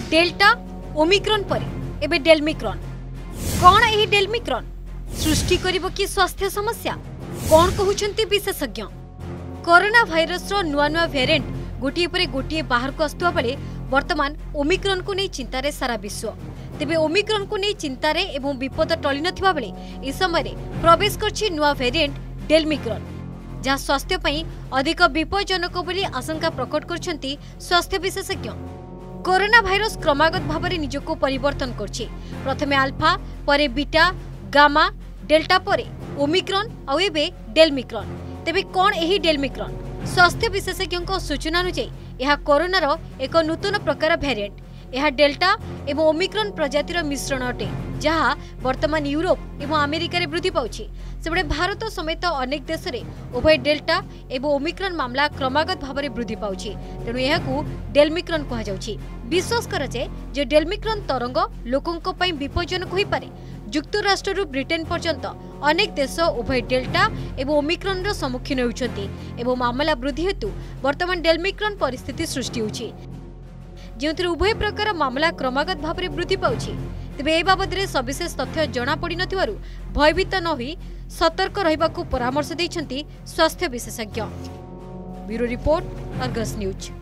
Delta Omicron पर एबे डेलमिक्रॉन कौन यही डेलमिक्रॉन सृष्टि करिबो कि स्वास्थ्य समस्या कौन कहउछंती विशेषज्ञ कोरोना भाइरस रो नुआ नुआ वेरिएंट गोटिए पर गोटिए बाहर को आस्तुवा बेले वर्तमान ओमिक्रॉन को नहीं चिंतारे सारा विश्व तेबे ओमिक्रॉन को नहीं चिंतारे एवं विपद टली नथिबा बेले ए समय प्रवेश करछि नुआ वेरिएंट डेलमिक्रॉन जहाँ स्वास्थ्य पई अधिक विपज्जनक बोली आशंका प्रकट करछंती स्वास्थ्य विशेषज्ञ कोरोना भाइरस क्रमागत भाव में निजको परिवर्तन करछि प्रथमे अल्फा परे बीटा गामा डेल्टा परे ओमिक्रॉन आउ एबे डेलमिक्रॉन तेबे कोन एही डेलमिक्रॉन स्वास्थ्य विशेषज्ञों सूचना अनुसार यह कोरोनार एक नूतन प्रकार वेरिएंट यह डेल्टा एवं ओमिक्रॉन प्रजातिर मिश्रण अटे जहाँ वर्तमान यूरोप एवं अमेरिका वृद्धि पाउछि सेबडे भारत समेत अनेक देश में उभय डेल्टा एवं ओमिक्रॉन मामला क्रमागत भाव में वृद्धि पाउछि तेणु यहाकू डेलमिक्रॉन कहा जाउछि विश्वास कराए जे डेलमिक्रॉन तरंग लोकों पई विपज्जनक होई पारे युक्तराष्ट्र ब्रिटेन पर्यंत अनेक देश उभय डेल्टा एवं ओमिक्रॉन रो सम्मुखीन होउछंती एवं मामला वृद्धि हेतु वर्तमान डेलमिक्रॉन परिस्थिति सृष्टि होउछि जो उभय प्रकार मामला क्रमागत भाव में वृद्धि पाउछि तेबे ए बाबद सविशेष तथ्य जना पड़ी नथिबारु भयभीत न होई सतर्क रहिबाकू परामर्श दैछंती स्वास्थ्य विशेषज्ञ ब्यूरो रिपोर्ट अर्गस न्यूज।